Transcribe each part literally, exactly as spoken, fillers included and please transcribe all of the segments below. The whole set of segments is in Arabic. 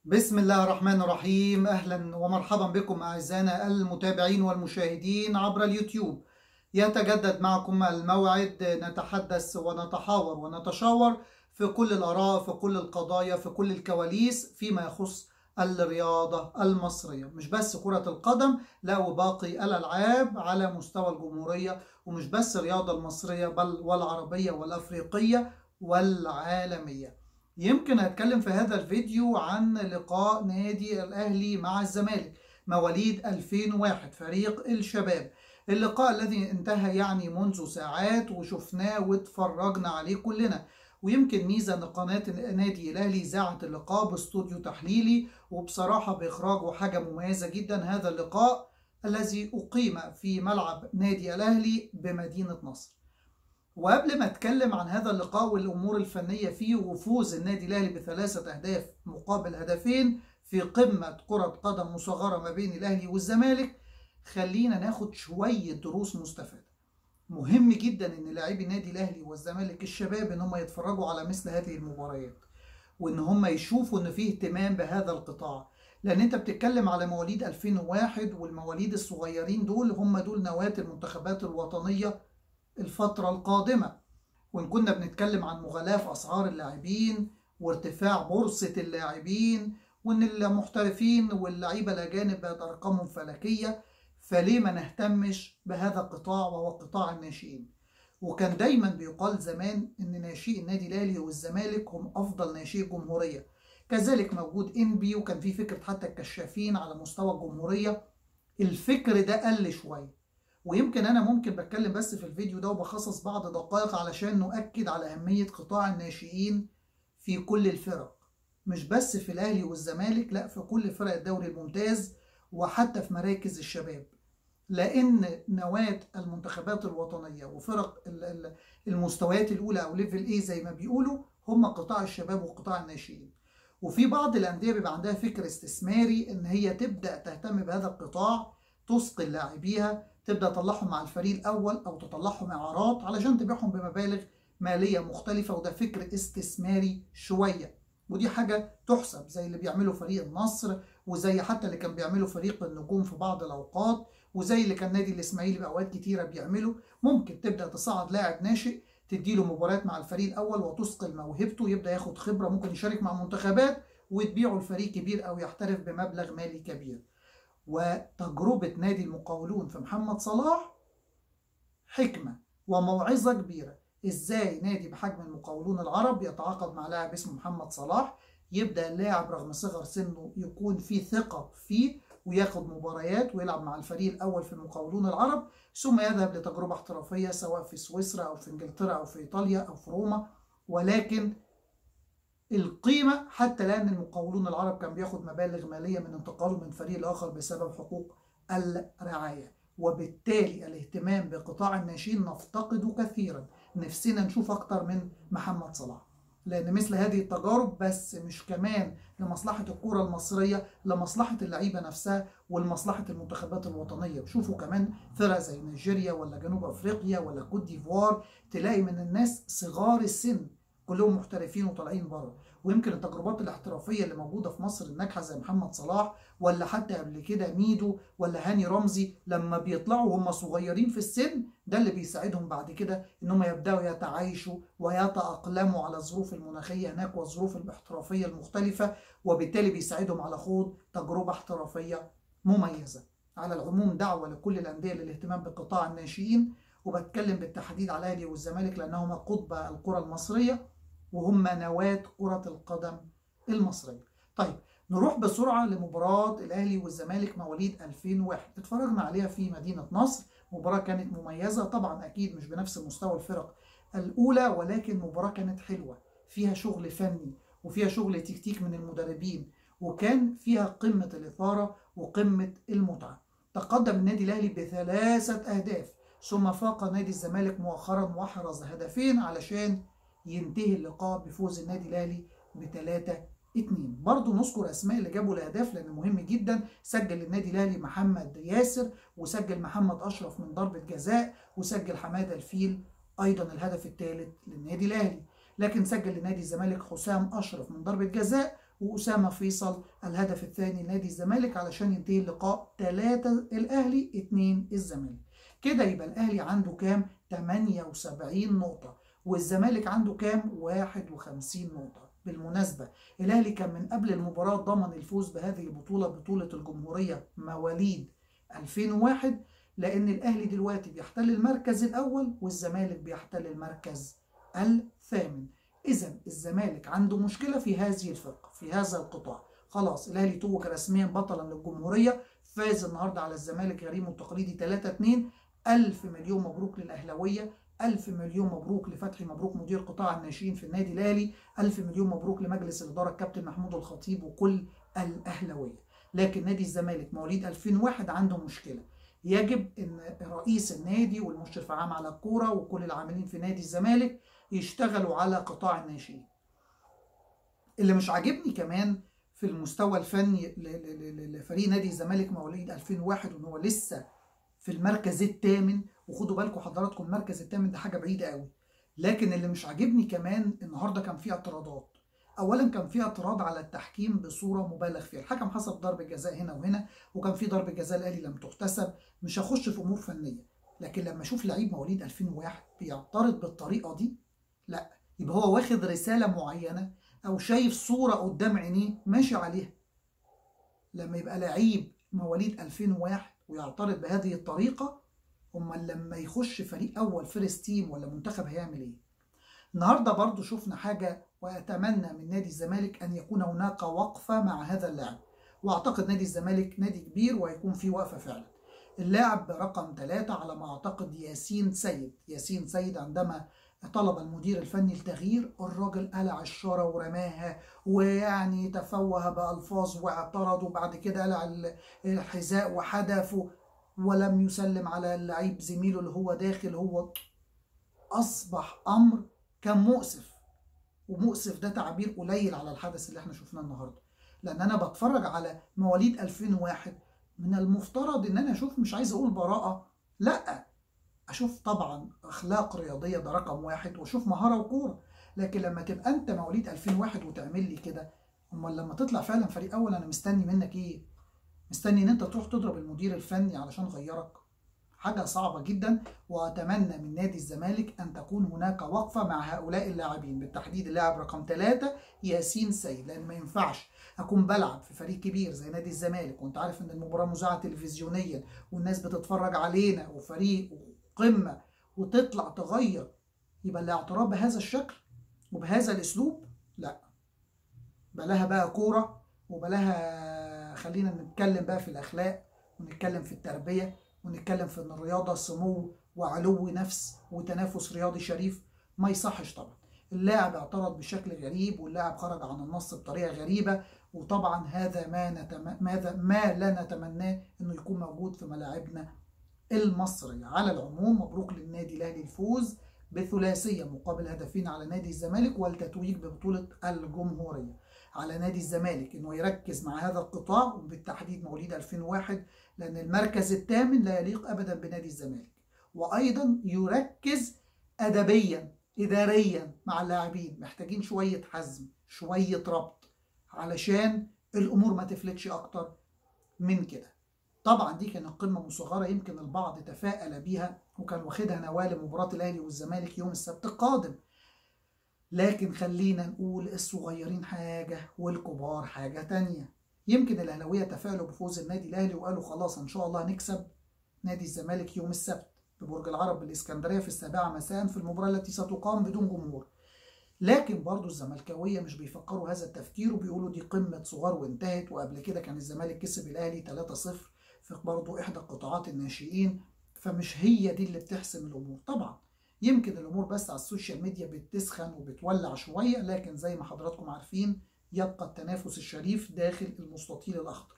بسم الله الرحمن الرحيم. أهلا ومرحبا بكم أعزائنا المتابعين والمشاهدين عبر اليوتيوب. يتجدد معكم الموعد، نتحدث ونتحاور ونتشاور في كل الآراء، في كل القضايا، في كل الكواليس فيما يخص الرياضة المصرية، مش بس كرة القدم، لا وباقي الألعاب على مستوى الجمهورية، ومش بس الرياضة المصرية بل والعربية والأفريقية والعالمية. يمكن أتكلم في هذا الفيديو عن لقاء نادي الأهلي مع الزمالك مواليد ألفين وواحد، فريق الشباب. اللقاء الذي انتهى يعني منذ ساعات وشفناه واتفرجنا عليه كلنا، ويمكن ميزة ان قناة النادي الأهلي ذاعت اللقاء باستوديو تحليلي، وبصراحة بإخراجه حاجة مميزة جدا. هذا اللقاء الذي أقيم في ملعب نادي الأهلي بمدينة نصر. وقبل ما اتكلم عن هذا اللقاء والامور الفنيه فيه وفوز النادي الاهلي بثلاثه اهداف مقابل هدفين في قمه كره قدم مصغره ما بين الاهلي والزمالك، خلينا ناخد شويه دروس مستفاده. مهم جدا ان لاعبي النادي الاهلي والزمالك الشباب ان هم يتفرجوا على مثل هذه المباريات، وان هم يشوفوا ان فيه اهتمام بهذا القطاع، لان انت بتتكلم على مواليد ألفين وواحد، والمواليد الصغيرين دول هم دول نواة المنتخبات الوطنيه الفترة القادمة. وإن كنا بنتكلم عن مغالاة في أسعار اللاعبين وارتفاع بورصة اللاعبين، وإن المحترفين واللعيبة الأجانب بقت أرقامهم فلكية، فليه ما نهتمش بهذا القطاع وهو قطاع الناشئين؟ وكان دايما بيقال زمان إن ناشئي النادي الأهلي والزمالك هم أفضل ناشئي الجمهورية. كذلك موجود إنبي، وكان في فكرة حتى الكشافين على مستوى الجمهورية. الفكر ده قل شوية، ويمكن انا ممكن بتكلم بس في الفيديو ده وبخصص بعض دقائق علشان نؤكد على اهمية قطاع الناشئين في كل الفرق، مش بس في الاهلي والزمالك، لا في كل فرق الدوري الممتاز وحتى في مراكز الشباب. لان نواة المنتخبات الوطنية وفرق المستويات الاولى او ليفل ايه زي ما بيقولوا هم قطاع الشباب وقطاع الناشئين. وفي بعض الانديه بيبقى عندها فكر استثماري ان هي تبدا تهتم بهذا القطاع، تثقل لاعبيها، تبدا تطلعهم مع الفريق الاول او تطلعهم اعارات علشان تبيعهم بمبالغ ماليه مختلفه، وده فكر استثماري شويه. ودي حاجه تحسب، زي اللي بيعمله فريق النصر، وزي حتى اللي كان بيعمله فريق النجوم في بعض الاوقات، وزي اللي كان نادي الاسماعيلي باوقات كتيره بيعمله. ممكن تبدا تصعد لاعب ناشئ، تديله مباريات مع الفريق الاول وتثقل موهبته، يبدا ياخد خبره، ممكن يشارك مع منتخبات، وتبيعه لفريق كبير او يحترف بمبلغ مالي كبير. وتجربة نادي المقاولون في محمد صلاح حكمة وموعظة كبيرة. ازاي نادي بحجم المقاولون العرب يتعاقد مع لاعب اسمه محمد صلاح، يبدأ اللاعب رغم صغر سنه يكون في ثقة فيه وياخد مباريات ويلعب مع الفريق الأول في المقاولون العرب، ثم يذهب لتجربة احترافية سواء في سويسرا أو في إنجلترا أو في إيطاليا أو في روما. ولكن القيمة حتى الآن المقاولون العرب كان بياخد مبالغ مالية من انتقاله من فريق لآخر بسبب حقوق الرعاية، وبالتالي الاهتمام بقطاع الناشئين نفتقده كثيرا. نفسنا نشوف أكتر من محمد صلاح، لأن مثل هذه التجارب بس مش كمان لمصلحة الكرة المصرية، لمصلحة اللعيبة نفسها ولمصلحة المنتخبات الوطنية. شوفوا كمان فرق زي نيجيريا ولا جنوب أفريقيا ولا كوت ديفوار، تلاقي من الناس صغار السن كلهم محترفين وطالعين بره. ويمكن التجربات الاحترافيه اللي موجوده في مصر الناجحه زي محمد صلاح، ولا حتى قبل كده ميدو ولا هاني رمزي، لما بيطلعوا هم صغيرين في السن ده اللي بيساعدهم بعد كده ان هم يبداوا يتعايشوا ويتاقلموا على الظروف المناخيه هناك والظروف الاحترافيه المختلفه، وبالتالي بيساعدهم على خوض تجربه احترافيه مميزه. على العموم دعوه لكل الانديه للاهتمام بقطاع الناشئين، وبتكلم بالتحديد على الاهلي والزمالك لانهما قطب الكره المصريه وهم نواة كرة القدم المصرية. طيب نروح بسرعة لمباراة الأهلي والزمالك مواليد ألفين وواحد، اتفرجنا عليها في مدينة نصر. مباراة كانت مميزة طبعا، أكيد مش بنفس مستوى الفرق الأولى، ولكن مباراة كانت حلوة، فيها شغل فني وفيها شغل تكتيك من المدربين، وكان فيها قمة الإثارة وقمة المتعة. تقدم النادي الأهلي بثلاثة أهداف، ثم فاق نادي الزمالك مؤخرا واحرز هدفين علشان ينتهي اللقاء بفوز النادي الاهلي بثلاثة اتنين. برضه نذكر اسماء اللي جابوا الاهداف لان مهم جدا. سجل النادي الاهلي محمد ياسر، وسجل محمد اشرف من ضربة جزاء، وسجل حماده الفيل ايضا الهدف الثالث للنادي الاهلي. لكن سجل لنادي الزمالك حسام اشرف من ضربة جزاء، وأسامة فيصل الهدف الثاني لنادي الزمالك علشان ينتهي اللقاء ثلاثة الأهلي اتنين الزمالك. كده يبقى الأهلي عنده كام؟ ثمانية وسبعين نقطة، والزمالك عنده كام؟ واحد وخمسين نقطة. بالمناسبة الأهلي كان من قبل المباراة ضمن الفوز بهذه البطولة، بطولة الجمهورية مواليد ألفين وواحد، لأن الأهلي دلوقتي بيحتل المركز الأول والزمالك بيحتل المركز الثامن. إذا الزمالك عنده مشكلة في هذه الفرقة، في هذا القطاع. خلاص الأهلي توج رسميا بطلا للجمهورية، فاز النهارده على الزمالك غريمه التقليدي ثلاثة اتنين. ألف مليون مبروك للأهلاوية، ألف مليون مبروك لفتحي مبروك مدير قطاع الناشئين في النادي الأهلي، ألف مليون مبروك لمجلس الإدارة الكابتن محمود الخطيب وكل الأهلاوية. لكن نادي الزمالك مواليد ألفين وواحد عنده مشكلة. يجب ان رئيس النادي والمشرف العام على الكوره وكل العاملين في نادي الزمالك يشتغلوا على قطاع الناشئين. اللي مش عاجبني كمان في المستوى الفني لفريق نادي الزمالك مواليد ألفين وواحد وان هو لسه في المركز الثامن، وخدوا بالكم حضراتكم المركز الثامن ده حاجه بعيده قوي. لكن اللي مش عاجبني كمان النهارده كان فيه اعتراضات. اولا كان في اعتراض على التحكيم بصوره مبالغ فيها، الحكم حسب ضربه جزاء هنا وهنا، وكان في ضربه جزاء الاهلي لم تحتسب. مش هخش في امور فنيه، لكن لما اشوف لعيب مواليد ألفين وواحد بيعترض بالطريقه دي، لا يبقى هو واخد رساله معينه او شايف صوره قدام عينيه ماشي عليها. لما يبقى لعيب مواليد ألفين وواحد ويعترض بهذه الطريقه، امال لما يخش فريق اول فيرست تيم ولا منتخب هيعمل ايه؟ النهارده برضو شفنا حاجه، وأتمنى من نادي الزمالك أن يكون هناك وقفة مع هذا اللاعب، وأعتقد نادي الزمالك نادي كبير وهيكون فيه وقفة فعلا. اللاعب رقم ثلاثة على ما أعتقد ياسين سيد، ياسين سيد عندما طلب المدير الفني التغيير الراجل قلع الشارة ورماها، ويعني تفوه بألفاظ واعترض، وبعد كده قلع الحذاء وحدفه ولم يسلم على اللعيب زميله اللي هو داخل. هو أصبح أمر كان مؤسف، ومؤسف ده تعبير قليل على الحدث اللي احنا شفناه النهارده. لان انا بتفرج على مواليد ألفين وواحد، من المفترض ان انا اشوف، مش عايز اقول براءه، لا اشوف طبعا اخلاق رياضيه ده رقم واحد، واشوف مهاره وكوره. لكن لما تبقى انت مواليد ألفين وواحد وتعمل لي كده، امال لما تطلع فعلا فريق اول انا مستني منك ايه؟ مستني ان انت تروح تضرب المدير الفني علشان غيرك؟ حاجة صعبة جدا. وأتمنى من نادي الزمالك أن تكون هناك وقفة مع هؤلاء اللاعبين، بالتحديد اللاعب رقم ثلاثة ياسين سيد، لأن ما ينفعش أكون بلعب في فريق كبير زي نادي الزمالك وأنت عارف إن المباراة مذاعة تلفزيونيا والناس بتتفرج علينا وفريق وقمة، وتطلع تغير، يبقى الاعتراف بهذا الشكل وبهذا الأسلوب لا. بلاها بقى كورة، وبلاها خلينا نتكلم بقى في الأخلاق، ونتكلم في التربية، ونتكلم في ان الرياضه سمو وعلو نفس وتنافس رياضي شريف. ما يصحش طبعا. اللاعب اعترض بشكل غريب، واللاعب خرج عن النص بطريقه غريبه، وطبعا هذا ما نتم... ماذا ما لا نتمناه انه يكون موجود في ملاعبنا المصريه. على العموم مبروك للنادي الاهلي الفوز بثلاثيه مقابل هدفين على نادي الزمالك والتتويج ببطوله الجمهوريه. على نادي الزمالك انه يركز مع هذا القطاع، وبالتحديد مواليد ألفين وواحد، لان المركز الثامن لا يليق ابدا بنادي الزمالك. وايضا يركز ادبيا اداريا مع اللاعبين، محتاجين شويه حزم، شويه ربط، علشان الامور ما تفلتش اكتر من كده. طبعا دي كانت قمه مصغره، يمكن البعض تفائل بيها وكان واخدها نواه لمباراه الاهلي والزمالك يوم السبت القادم. لكن خلينا نقول الصغيرين حاجة والكبار حاجة تانية. يمكن الأهلاوية تفائلوا بفوز النادي الأهلي وقالوا خلاص إن شاء الله هنكسب نادي الزمالك يوم السبت ببرج العرب بالإسكندرية في السابعة مساء في المباراة التي ستقام بدون جمهور. لكن برضو الزملكاوية مش بيفكروا هذا التفكير، وبيقولوا دي قمة صغار وانتهت، وقبل كده كان الزمالك كسب الأهلي ثلاثة صفر في برضو إحدى قطاعات الناشئين، فمش هي دي اللي بتحسم الأمور. طبعا يمكن الامور بس على السوشيال ميديا بتسخن وبتولع شويه، لكن زي ما حضراتكم عارفين يبقى التنافس الشريف داخل المستطيل الاخضر.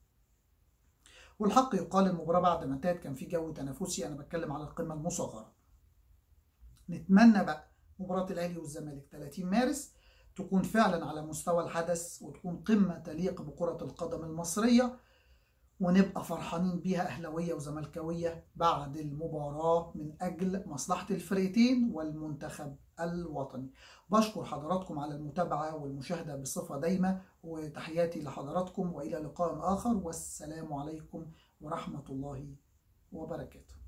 والحق يقال المباراه بعد ما انتهت كان في جو تنافسي، انا بتكلم على القمه المصغره. نتمنى بقى مباراه الاهلي والزمالك ثلاثين مارس تكون فعلا على مستوى الحدث، وتكون قمه تليق بكره القدم المصريه، ونبقى فرحانين بيها أهلاوية وزملكاوية بعد المباراة من أجل مصلحة الفريقين والمنتخب الوطني. بشكر حضراتكم على المتابعة والمشاهدة بصفة دايمة، وتحياتي لحضراتكم وإلى لقاء آخر، والسلام عليكم ورحمة الله وبركاته.